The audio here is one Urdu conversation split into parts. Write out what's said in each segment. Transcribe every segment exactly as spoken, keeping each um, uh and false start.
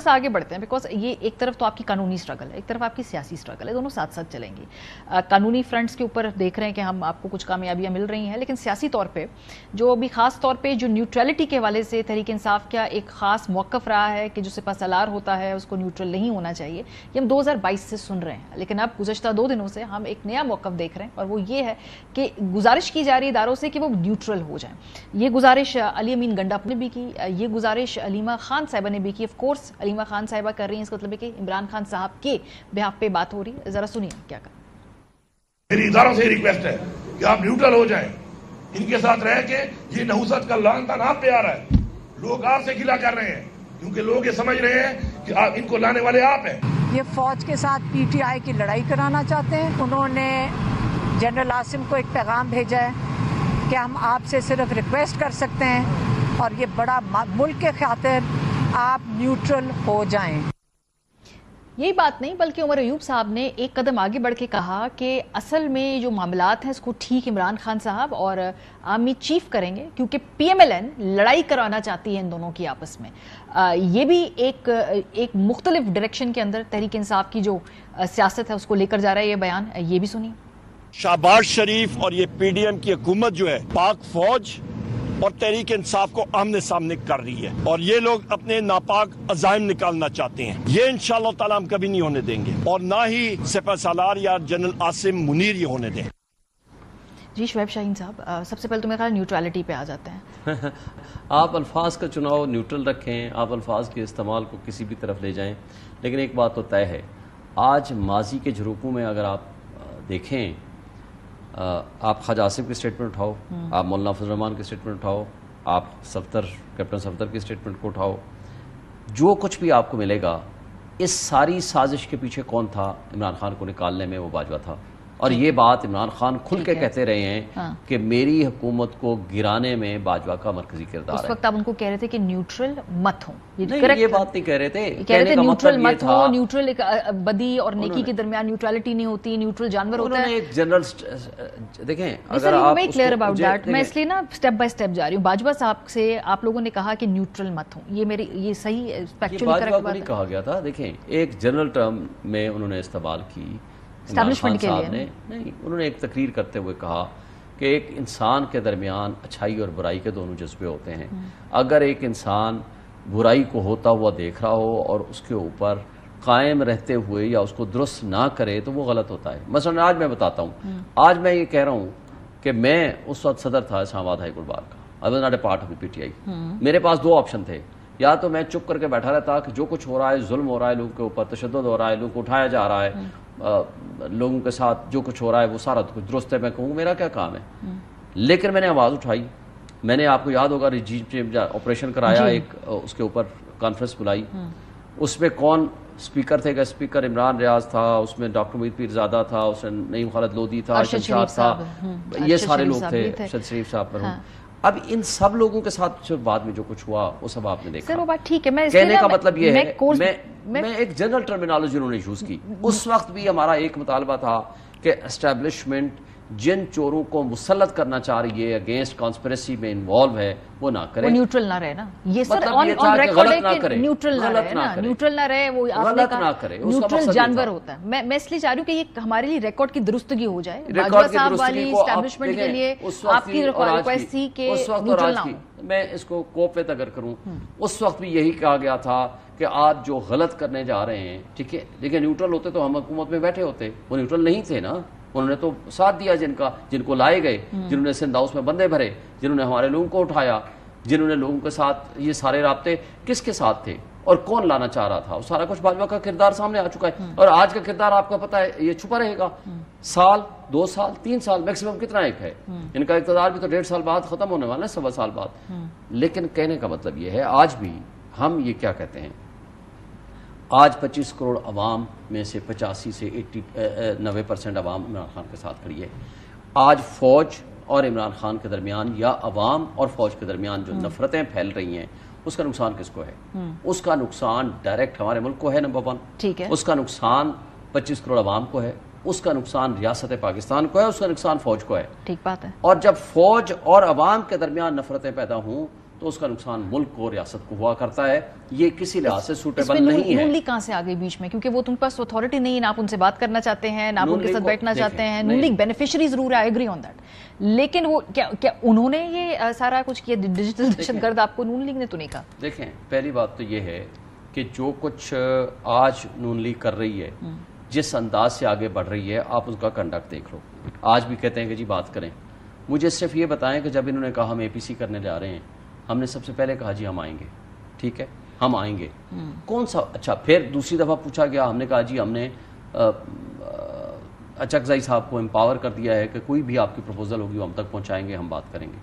سا آگے بڑھتے ہیں بیکاز یہ ایک طرف تو آپ کی قانونی اسٹرگل ہے, ایک طرف آپ کی سیاسی اسٹرگل ہے, دونوں ساتھ ساتھ چلیں گی. قانونی فرنٹس کے اوپر دیکھ رہے ہیں کہ ہم آپ کو کچھ کامیابیاں مل رہی ہیں, لیکن سیاسی طور پہ جو بھی خاص طور پہ جو نیوٹرلٹی کے حوالے سے تحریک انصاف کا ایک خاص موقف رہا ہے کہ جو سپہ سالار ہوتا ہے اس کو نیوٹرل نہیں ہونا چاہیے, یہ ہم دو ہزار بائیس سے سن رہے ہیں. لیکن اب گزشتہ دو دنوں سے ہم ایک نیا موقف دیکھ رہے ہیں, اور وہ یہ ہے کہ گزارش کی جا رہی اداروں سے کہ وہ نیوٹرل ہو جائیں. یہ گزارش علی امین گنڈا نے بھی کی, یہ گزارش علیمہ خان صاحبہ نے بھی کی. آف کورس علیمہ خان صاحبہ کر رہی ہیں, اس کا مطلب ہے کہ عمران خان صاحب کے بہاف پہ بات ہو رہی ہے. ذرا سنیے کیا کہا. میری اداروں سے ریکویسٹ ہے کہ آپ نیوٹرل ہو جائیں, ان کے ساتھ رہ کے یہ نحوست کا لعن تان آپ پہ آ رہا ہے, لوگ آپ سے گلہ کر رہے ہیں کیونکہ لوگ یہ سمجھ رہے ہیں کہ آپ ان کو لانے والے آپ ہیں. یہ فوج کے ساتھ پی ٹی آئی کی لڑائی کرانا چاہتے ہیں. انہوں نے جنرل عاصم کو ایک پیغام بھیجا ہے کہ ہم آپ سے صرف ریکویسٹ کر سکتے ہیں اور یہ بڑا ملک کے خاطر آپ نیوٹرل ہو جائیں. یہی بات نہیں بلکہ عمر ایوب صاحب نے ایک قدم آگے بڑھ کے کہا کہ اصل میں جو معاملات ہیں اس کو ٹھیک عمران خان صاحب اور آرمی چیف کریں گے, کیونکہ پی ایم ایل این لڑائی کرانا چاہتی ہے ان دونوں کی آپس میں. یہ بھی ایک ایک مختلف ڈائریکشن کے اندر تحریک انصاف کی جو سیاست ہے اس کو لے کر جا رہا ہے یہ بیان. یہ بھی سنیے. شہباز شریف اور یہ پی ڈی ایم کی حکومت جو ہے پاک فوج اور تحریک انصاف کو آمنے سامنے کر رہی ہے, اور یہ لوگ اپنے ناپاک عزائم نکالنا چاہتے ہیں. یہ انشاءاللہ تعالی ہم کبھی نہیں ہونے دیں گے, اور نہ ہی سپہ سالار یا جنرل عاصم منیر یہ ہونے دیں. جی شعیب شاہین صاحب, سب سے پہلے تو میرا خیال نیوٹرلٹی پہ آ جاتے ہیں. آپ الفاظ کا چناؤ نیوٹرل رکھیں, آپ الفاظ کے استعمال کو کسی بھی طرف لے جائیں, لیکن ایک بات تو طے ہے, آج ماضی کے جھروکوں میں اگر آپ دیکھیں, آپ خواجہ آصف کی اسٹیٹمنٹ اٹھاؤ, آپ مولانا فضل الرحمان کی اسٹیٹمنٹ اٹھاؤ, آپ صفدر کیپٹن صفدر کی اسٹیٹمنٹ کو اٹھاؤ, جو کچھ بھی آپ کو ملے گا اس ساری سازش کے پیچھے کون تھا؟ عمران خان کو نکالنے میں وہ باجوہ تھا. اور یہ بات عمران خان کھل کے کہتے رہے ہیں کہ میری حکومت کو گرانے میں باجوہ کا مرکزی کردار ہے. اس وقت آپ ان کو کہہ رہے تھے کہ نیوٹرل مت ہوں. یہ بات نہیں کہہ رہے تھے, کہہ رہے تھے نیوٹرل مت ہو, نیوٹرل ایک بدی اور نیکی کے درمیان نیوٹرلٹی نہیں ہوتی, نیوٹرل جانور ہوتا ہے. ایک جنرل دیکھیں, اگر آپ میں کلیئر اباؤٹ دیٹ, میں اس لیے نا سٹیپ بائی سٹیپ جا رہی ہوں. باجوہ صاحب سے آپ لوگوں نے کہا کہ نیوٹرل مت ہوں, یہ میری یہ صحیح فیکچولی کریکٹ بات نہیں کہا گیا تھا. دیکھیں ایک جنرل ٹرم میں انہوں نے استعمال کی اسٹیبلشمنٹ کے لیے نے, نہیں انہوں نے ایک تقریر کرتے ہوئے کہا کہ ایک انسان کے درمیان اچھائی اور برائی کے دونوں جذبے ہوتے ہیں. اگر ایک انسان برائی کو ہوتا ہوا دیکھ رہا ہو اور اس کے اوپر قائم رہتے ہوئے یا اس کو درست نہ کرے تو وہ غلط ہوتا ہے. مثلا آج میں بتاتا ہوں, آج میں یہ کہہ رہا ہوں کہ میں اس وقت صدر تھا اسلام آباد ہائی کورٹ بار کا, I was not a part of the P T I. میرے پاس دو آپشن تھے, یا تو میں چپ کر کے بیٹھا رہتا کہ جو کچھ ہو رہا ہے, ظلم ہو رہا ہے لوگوں کے اوپر, تشدد ہو رہا ہے, لوگوں کو اٹھایا جا رہا ہے, لوگوں کے ساتھ جو کچھ ہو رہا ہے وہ سارا کچھ درست ہے, میں کہوں میرا کیا کام ہے. لیکن میں نے آواز اٹھائی, میں نے آپ کو یاد ہوگا رجیم آپریشن کرایا, ایک اس کے اوپر کانفرنس بلائی, اس میں کون اسپیکر تھے؟ کہ اسپیکر عمران ریاض تھا, اس میں ڈاکٹر محیط پیر زادہ تھا, اس میں نعیم خالد لودھی تھا, شمشاد تھا, یہ سارے لوگ تھے, ارشد شریف صاحب پر. اب ان سب لوگوں کے ساتھ بعد میں جو کچھ ہوا وہ سب آپ نے دیکھا. سر وہ بات ٹھیک ہے, میں کہنے کا مطلب یہ ہے, میں میں ایک جنرل ٹرمینالوجی انہوں نے یوز کی. اس وقت بھی ہمارا ایک مطالبہ تھا کہ اسٹیبلشمنٹ جن چوروں کو مسلط کرنا چاہ رہی ہے اگینسٹ کانسپریسی میں انوالو ہے وہ نہ کرے, وہ نیوٹرل نہ رہے نا. یہ سر آن آن ریکارڈ ہے کہ نیوٹرل نہ رہے نا, نیوٹرل نہ رہے, وہ آپ نے کہا نیوٹرل جانور ہوتا ہے. میں میں اس لیے چاہ رہی ہوں کہ یہ ہمارے لیے ریکارڈ کی درستگی ہو جائے. باجوہ صاحب والی اسٹیبلشمنٹ کے لیے آپ کی ریکویسٹ تھی کہ نیوٹرل نہ ہو. میں اس کو کوپیت اگر کروں, اس وقت بھی یہی کہا گیا تھا کہ آج جو غلط کرنے جا رہے ہیں ٹھیک ہے, لیکن نیوٹرل ہوتے تو ہم حکومت میں بیٹھے ہوتے. وہ نیوٹرل نہیں تھے نا, انہوں نے تو ساتھ دیا جن کا, جن کو لائے گئے, جنہوں نے سندھ ہاؤس میں بندے بھرے, جنہوں نے ہمارے لوگوں کو اٹھایا, جنہوں نے لوگوں کے ساتھ یہ سارے رابطے کس کے ساتھ تھے اور کون لانا چاہ رہا تھا, وہ سارا کچھ باجوہ کا کردار سامنے آ چکا ہے. اور آج کا کردار آپ کا پتہ ہے یہ چھپا رہے گا, سال دو سال تین سال میکسیمم کتنا ایک ہے, ان کا اقتدار بھی تو ڈیڑھ سال بعد ختم ہونے والا ہے, سوا سال بعد. لیکن کہنے کا مطلب یہ ہے آج بھی ہم یہ کیا کہتے ہیں, آج پچیس کروڑ عوام میں سے پچاسی سے ایٹی نوے پرسینٹ عوام عمران خان کے ساتھ کھڑی ہے. آج فوج اور عمران خان کے درمیان یا عوام اور فوج کے درمیان جو نفرتیں پھیل رہی ہیں اس کا نقصان کس کو ہے؟ اس کا نقصان ڈائریکٹ ہمارے ملک کو ہے, نمبر ون. ٹھیک ہے, اس کا نقصان پچیس کروڑ عوام کو ہے, اس کا نقصان ریاست پاکستان کو ہے, اس کا نقصان فوج کو ہے. ٹھیک بات ہے. اور جب فوج اور عوام کے درمیان نفرتیں پیدا ہوں تو اس کا نقصان ملک کو ریاست کو ہوا کرتا ہے. یہ کسی لحاظ سے سوٹیبل نہیں ہے. نون لیگ کہاں سے آگے بیچ میں؟ کیونکہ وہ تم پاس اتھارٹی نہیں ہے، نہ آپ ان سے بات کرنا چاہتے ہیں، نہ آپ ان کے ساتھ بیٹھنا چاہتے ہیں. نون لیگ بینیفیشری ضرور ہے، آئی ایگری آن دیٹ، لیکن وہ کیا کیا انہوں نے یہ سارا کچھ کیا؟ ڈیجیٹل دہشت گرد آپ کو نون لیگ نے تو نہیں کہا. دیکھیں، پہلی بات تو یہ ہے کہ جو کچھ آج نون لیگ کر رہی ہے، جس انداز سے آگے بڑھ رہی ہے، آپ اس کا کنڈکٹ دیکھ لو. آج بھی کہتے ہیں کہ جی بات کریں. مجھے صرف یہ بتائیں کہ جب انہوں نے کہا ہم اے پی سی کرنے جا رہے ہیں، ہم نے سب سے پہلے کہا جی ہم آئیں گے، ٹھیک ہے ہم آئیں گے. کون سا اچھا پھر دوسری دفعہ پوچھا گیا، ہم نے کہا جی ہم نے اچکزئی صاحب کو امپاور کر دیا ہے کہ کوئی بھی آپ کی پروپوزل ہوگی وہ ہم تک پہنچائیں گے، ہم بات کریں گے.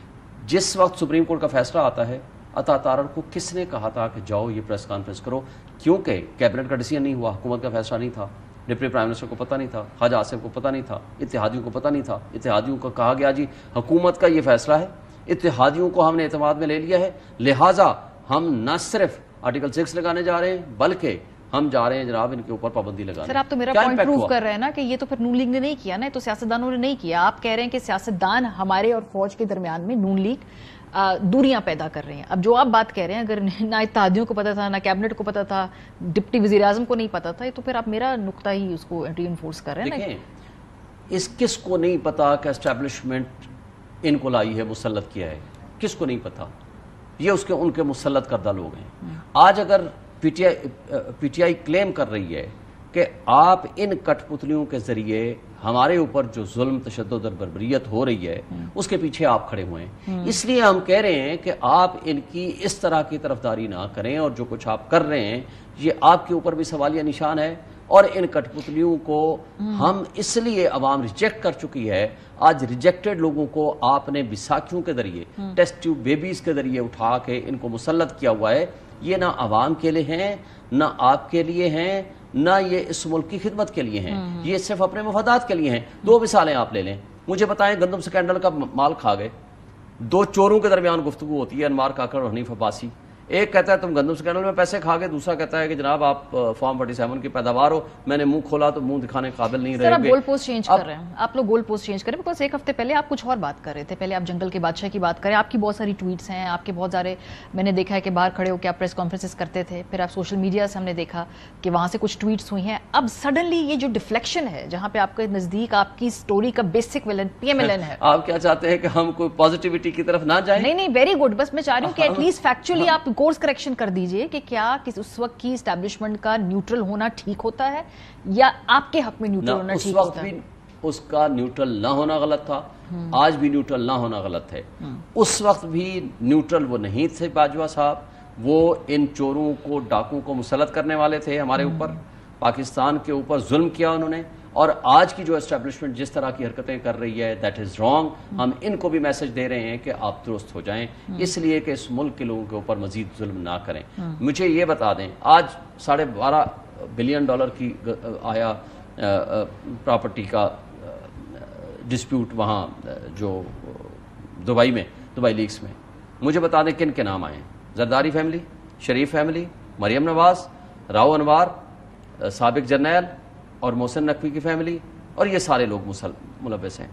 جس وقت سپریم کورٹ کا فیصلہ آتا ہے، عطا تارڑ کو کس نے کہا تھا کہ جاؤ یہ پریس کانفرنس کرو؟ کیونکہ کیبنٹ کا ڈیسیژن نہیں ہوا، حکومت کا فیصلہ نہیں تھا، ڈپٹی پرائم منسٹر کو پتہ نہیں تھا، خواجہ آصف کو پتہ نہیں تھا، اتحادیوں کو پتہ نہیں تھا. اتحادیوں کو کہا گیا جی حکومت کا یہ فیصلہ ہے، اتحادیوں کو ہم نے اعتماد میں لے لیا ہے، لہٰذا ہم نہ صرف آرٹیکل سکس لگانے جا رہے ہیں بلکہ ہم جا رہے ہیں جناب ان کے اوپر پابندی لگانے. سر آپ تو میرا پوائنٹ پروف کر رہے ہیں نا کہ یہ تو پھر نون لیگ نے نہیں کیا نا، تو سیاستدانوں نے نہیں کیا. آپ کہہ رہے ہیں کہ سیاستدان ہمارے اور فوج کے درمیان میں نون لیگ دوریاں پیدا کر رہے ہیں. اب جو آپ بات کہہ رہے ہیں، اگر نہ اتحادیوں کو پتا تھا، نہ کیبنٹ کو پتا تھا، ڈپٹی وزیر اعظم کو نہیں پتا تھا، تو پھر آپ میرا نقطہ ہی اس کو ری انفورس کر رہے ہیں. دیکھیں، اس کس کو نہیں پتا کہ اسٹیبلشمنٹ ان کو لائی ہے، مسلط کیا ہے؟ کس کو نہیں پتا؟ یہ اس کے ان کے مسلط کردہ لوگ ہیں. آج اگر پی ٹی آئی پی ٹی آئی کلیم کر رہی ہے کہ آپ ان کٹ پتلیوں کے ذریعے ہمارے اوپر جو ظلم، تشدد اور بربریت ہو رہی ہے اس کے پیچھے آپ کھڑے ہوئے ہیں، اس لیے ہم کہہ رہے ہیں کہ آپ ان کی اس طرح کی طرفداری نہ کریں، اور جو کچھ آپ کر رہے ہیں یہ آپ کے اوپر بھی سوالیہ نشان ہے. اور ان کٹ پتلیوں کو ہم اس لیے عوام ریجیکٹ کر چکی ہے. آج ریجیکٹڈ لوگوں کو آپ نے بیساکھیوں کے ذریعے، ٹیسٹ ٹیوب بیبیز کے ذریعے اٹھا کے ان کو مسلط کیا ہوا ہے. یہ نہ عوام کے لیے ہیں، نہ آپ کے لیے ہیں، نہ یہ اس ملک کی خدمت کے لیے ہیں، یہ صرف اپنے مفادات کے لیے ہیں. دو مثالیں آپ لے لیں. مجھے بتائیں، گندم سکینڈل کا مال کھا گئے، دو چوروں کے درمیان گفتگو ہوتی ہے، انوار کاکڑ اور حنیف عباسی. ایک کہتا ہے تم گندم سکینڈل میں پیسے کھا گئے، دوسرا کہتا ہے کہ جناب آپ فارم فورٹی سیون کی پیداوار ہو، میں نے منہ کھولا تو منہ دکھانے قابل نہیں رہے. سر آپ گول پوسٹ چینج کر رہے ہیں، آپ لوگ گول پوسٹ چینج کریں، بیکاز ایک ہفتے پہلے آپ کچھ اور بات کر رہے تھے. پہلے آپ جنگل کے بادشاہ کی بات کریں، آپ کی بہت ساری ٹویٹس ہیں، آپ کے بہت سارے میں نے دیکھا ہے کہ باہر کھڑے ہو کے آپ پریس کانفرنسز کرتے تھے، پھر آپ سوشل میڈیا سے ہم نے دیکھا کہ وہاں سے کچھ ٹویٹس ہوئی ہیں. اب سڈنلی یہ جو ڈیفلیکشن ہے، جہاں پہ آپ کے نزدیک آپ کی سٹوری کا basic villain P M L N ہے، آپ کیا چاہتے ہیں کہ ہم کوئی پازیٹیوٹی کی طرف نہ جائیں؟ نہیں نہیں، ویری گڈ. بس میں چاہ رہی ہوں کہ ایٹ لیسٹ فیکچولی آپ کورس کریکشن کر دیجئے کہ کیا اس وقت کی اسٹیبلشمنٹ کا نیوٹرل ہونا ٹھیک ہوتا ہے یا آپ کے حق میں نیوٹرل ہونا ٹھیک ہوتا ہے؟ اس وقت بھی اس کا نیوٹرل نہ ہونا غلط تھا، آج بھی نیوٹرل نہ ہونا غلط ہے. اس وقت بھی نیوٹرل وہ نہیں تھے باجوہ صاحب، وہ ان چوروں کو، ڈاکوں کو مسلط کرنے والے تھے ہمارے اوپر. پاکستان کے اوپر ظلم کیا انہوں نے، اور آج کی جو اسٹیبلشمنٹ جس طرح کی حرکتیں کر رہی ہے دیٹ از رانگ. ہم ان کو بھی میسج دے رہے ہیں کہ آپ درست ہو جائیں، اس لیے کہ اس ملک کے لوگوں کے اوپر مزید ظلم نہ کریں. مجھے یہ بتا دیں، آج ساڑھے بارہ بلین ڈالر کی آیا پراپرٹی کا ڈسپیوٹ وہاں جو دبئی میں، دبئی لیکس میں. مجھے بتا دیں کن کے نام آئے ہیں؟ زرداری فیملی، شریف فیملی، مریم نواز، راؤ انوار، سابق جرنیل اور محسن نقوی کی فیملی، اور یہ سارے لوگ ملوث ہیں.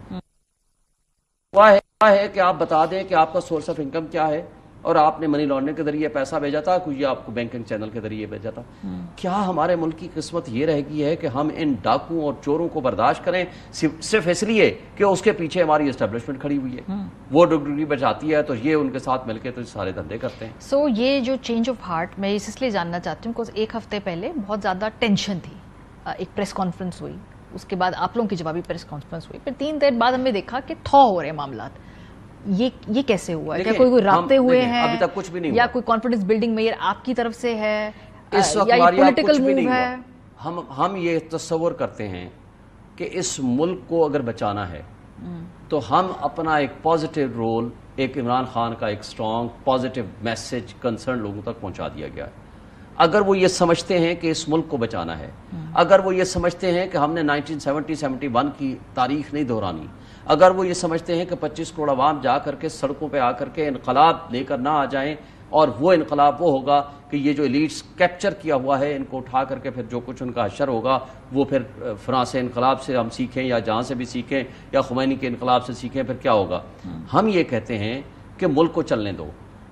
ہوا ہے کہ آپ بتا دیں کہ آپ کا سورس آف انکم کیا ہے، اور آپ نے منی لانڈرنگ کے ذریعے پیسہ بھیجا تھا، کوئی آپ کو بینکنگ چینل کے ذریعے بھیجا تھا. کیا ہمارے ملک کی قسمت یہ رہ گئی ہے کہ ہم ان ڈاکوں اور چوروں کو برداشت کریں صرف اس لیے کہ اس کے پیچھے ہماری اسٹیبلشمنٹ کھڑی ہوئی ہے، وہ ڈگری بچاتی ہے تو یہ ان کے ساتھ مل کے تو سارے دھندے کرتے ہیں. سو یہ جو چینج آف ہارٹ میں اس لیے جاننا چاہتی ہوں کہ ایک ہفتے پہلے بہت زیادہ ٹینشن تھی، ایک پریس کانفرنس ہوئی، اس کے بعد آپ لوگوں کی جوابی پریس کانفرنس ہوئی، پھر تین دن بعد ہم نے دیکھا کہ تھو ہو رہے معاملات. یہ یہ کیسے ہوا ہے؟ کیا کوئی کوئی رابطے ہوئے ہیں ابھی تک کچھ بھی نہیں، یا کوئی کانفیڈنس بلڈنگ میئر آپ کی طرف سے ہے، اس وقت یا پولیٹیکل موو ہے؟ ہم ہم یہ تصور کرتے ہیں کہ اس ملک کو اگر بچانا ہے تو ہم اپنا ایک پازیٹیو رول، ایک عمران خان کا ایک سٹرونگ پازیٹیو میسج کنسرن لوگوں تک پہنچا دیا گیا ہے. اگر وہ یہ سمجھتے ہیں کہ اس ملک کو بچانا ہے، اگر وہ یہ سمجھتے ہیں کہ ہم نے نائنٹین سیونٹی سیونٹی ون کی تاریخ نہیں دہرانی، اگر وہ یہ سمجھتے ہیں کہ پچیس کروڑ عوام جا کر کے سڑکوں پہ آ کر کے انقلاب لے کر نہ آ جائیں، اور وہ انقلاب وہ ہوگا کہ یہ جو ایلیٹس کیپچر کیا ہوا ہے ان کو اٹھا کر کے پھر جو کچھ ان کا حشر ہوگا وہ پھر فرانس انقلاب سے ہم سیکھیں یا جہاں سے بھی سیکھیں یا خمینی کے انقلاب سے سیکھیں، پھر کیا ہوگا. ہم یہ کہتے ہیں کہ ملک کو چلنے دو.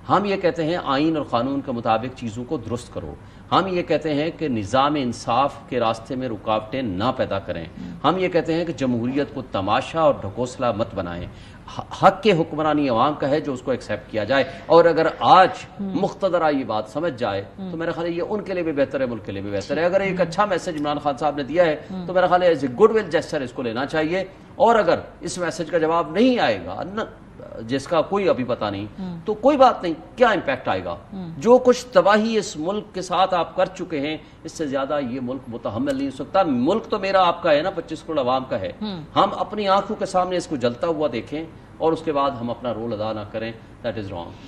ہم یہ کہتے ہیں آئین اور قانون کے مطابق چیزوں کو درست کرو. ہم یہ کہتے ہیں کہ نظام انصاف کے راستے میں رکاوٹیں نہ پیدا کریں. ہم یہ کہتے ہیں کہ جمہوریت کو تماشا اور ڈھکوسلا مت بنائیں. حق کے حکمرانی عوام کا ہے جو اس کو ایکسیپٹ کیا جائے, اور اگر آج مقتدرہ یہ بات سمجھ جائے تو میرا خیال ہے یہ ان کے لیے بھی بہتر ہے, ملک کے لیے بھی بہتر ہے. اگر ایک اچھا میسج عمران خان صاحب نے دیا ہے تو میرا خیال ہے as a goodwill gesture اس کو لینا چاہیے, اور اگر اس میسج کا جواب نہیں آئے گا جس کا کوئی ابھی پتہ نہیں تو کوئی بات نہیں, کیا امپیکٹ آئے گا؟ جو کچھ تباہی اس ملک کے ساتھ آپ کر چکے ہیں اس سے زیادہ یہ ملک متحمل نہیں ہو سکتا. ملک تو میرا آپ کا ہے نا, پچیس کروڑ عوام کا ہے. ہم اپنی آنکھوں کے سامنے اس کو جلتا ہوا دیکھیں اور اس کے بعد ہم اپنا رول ادا نہ کریں, دیٹ از رانگ.